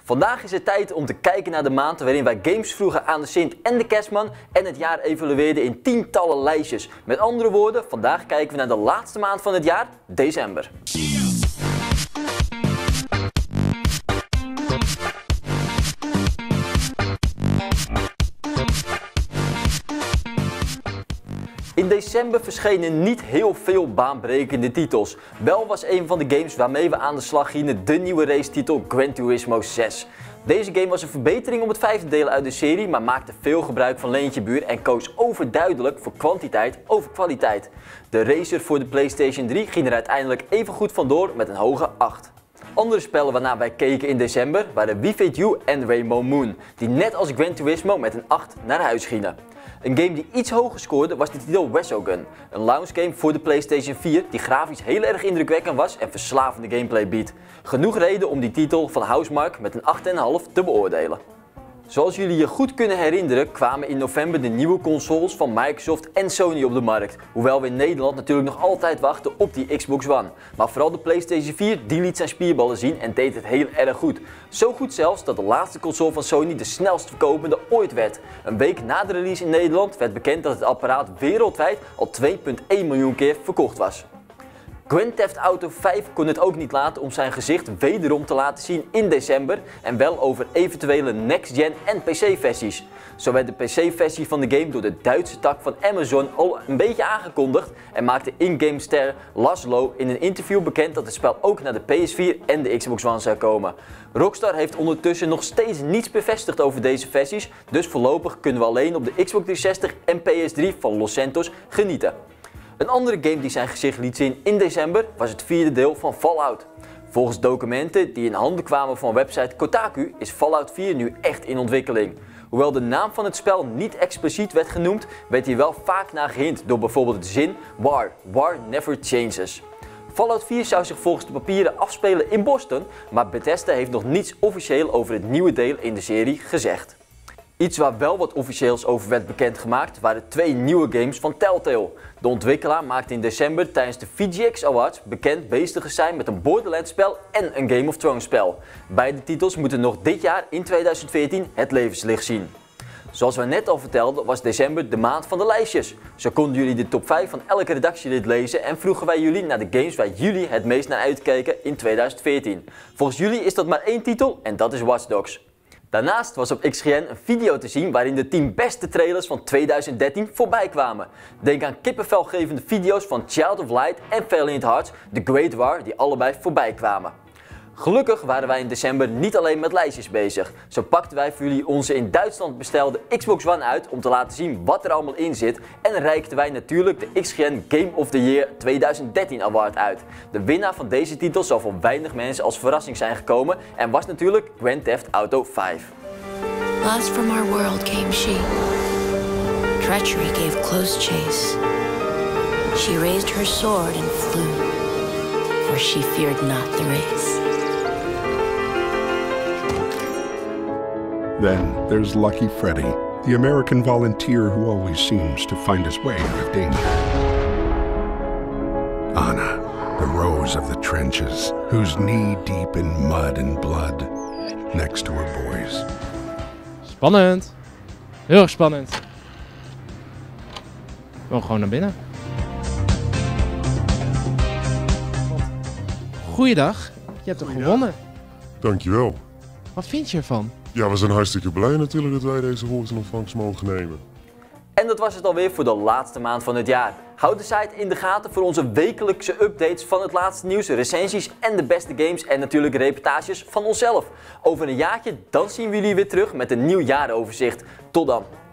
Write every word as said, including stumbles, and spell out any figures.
Vandaag is het tijd om te kijken naar de maand waarin wij games vroegen aan de Sint en de Kerstman en het jaar evalueerden in tientallen lijstjes. Met andere woorden, vandaag kijken we naar de laatste maand van het jaar, december. In december verschenen niet heel veel baanbrekende titels. Wel was een van de games waarmee we aan de slag gingen de nieuwe racetitel Gran Turismo zes. Deze game was een verbetering op het vijfde deel uit de serie, maar maakte veel gebruik van leentjebuur en koos overduidelijk voor kwantiteit over kwaliteit. De racer voor de PlayStation drie ging er uiteindelijk even goed vandoor met een hoge acht. Andere spellen waarnaar wij keken in december waren We Fate You en Rainbow Moon, die net als Gran Turismo met een acht naar huis gingen. Een game die iets hoger scoorde was de titel Resogun, een launch game voor de PlayStation vier die grafisch heel erg indrukwekkend was en verslavende gameplay biedt. Genoeg reden om die titel van Housemarque met een acht komma vijf te beoordelen. Zoals jullie je goed kunnen herinneren kwamen in november de nieuwe consoles van Microsoft en Sony op de markt. Hoewel we in Nederland natuurlijk nog altijd wachten op die Xbox One. Maar vooral de PlayStation vier die liet zijn spierballen zien en deed het heel erg goed. Zo goed zelfs dat de laatste console van Sony de snelst verkopende ooit werd. Een week na de release in Nederland werd bekend dat het apparaat wereldwijd al twee komma één miljoen keer verkocht was. Grand Theft Auto vijf kon het ook niet laten om zijn gezicht wederom te laten zien in december en wel over eventuele next-gen en P C-versies. Zo werd de P C-versie van de game door de Duitse tak van Amazon al een beetje aangekondigd en maakte in-game ster Laszlo in een interview bekend dat het spel ook naar de P S vier en de Xbox One zou komen. Rockstar heeft ondertussen nog steeds niets bevestigd over deze versies, dus voorlopig kunnen we alleen op de Xbox driehonderdzestig en P S drie van Los Santos genieten. Een andere game die zijn gezicht liet zien in december was het vierde deel van Fallout. Volgens documenten die in handen kwamen van website Kotaku is Fallout vier nu echt in ontwikkeling. Hoewel de naam van het spel niet expliciet werd genoemd, werd hier wel vaak naar gehint door bijvoorbeeld de zin War, War never changes. Fallout vier zou zich volgens de papieren afspelen in Boston, maar Bethesda heeft nog niets officieel over het nieuwe deel in de serie gezegd. Iets waar wel wat officieels over werd bekendgemaakt waren twee nieuwe games van Telltale. De ontwikkelaar maakte in december tijdens de V G X Awards bekend bezig te zijn met een Borderlands spel en een Game of Thrones spel. Beide titels moeten nog dit jaar in tweeduizend veertien het levenslicht zien. Zoals we net al vertelden was december de maand van de lijstjes. Zo konden jullie de top vijf van elke redactielid lezen en vroegen wij jullie naar de games waar jullie het meest naar uitkeken in tweeduizend veertien. Volgens jullie is dat maar één titel en dat is Watch Dogs. Daarnaast was op X G N een video te zien waarin de tien beste trailers van tweeduizend dertien voorbij kwamen. Denk aan kippenvelgevende video's van Child of Light en Valiant Hearts, The Great War, die allebei voorbij kwamen. Gelukkig waren wij in december niet alleen met lijstjes bezig. Zo pakten wij voor jullie onze in Duitsland bestelde Xbox One uit om te laten zien wat er allemaal in zit. En reikten wij natuurlijk de X G N Game of the Year tweeduizend dertien Award uit. De winnaar van deze titel zal voor weinig mensen als verrassing zijn gekomen en was natuurlijk Grand Theft Auto vijf. Lost from our world came she. Treachery gave close chase. She raised her sword and flew, for she feared not the race. Then there's Lucky Freddy, the American volunteer who always seems to find his way out of danger. Anna, the rose of the trenches, who's knee-deep in mud and blood, next to her boys. Spannend. Heel erg spannend. Gewoon gewoon naar binnen. Goeiedag. Je hebt toch gewonnen? Dankjewel. Wat vind je ervan? Ja, we zijn hartstikke blij natuurlijk dat wij deze hoogte in ontvangst mogen nemen. En dat was het alweer voor de laatste maand van het jaar. Houd de site in de gaten voor onze wekelijkse updates van het laatste nieuws, recensies en de beste games en natuurlijk reportages van onszelf. Over een jaartje dan zien we jullie weer terug met een nieuw jaaroverzicht. Tot dan!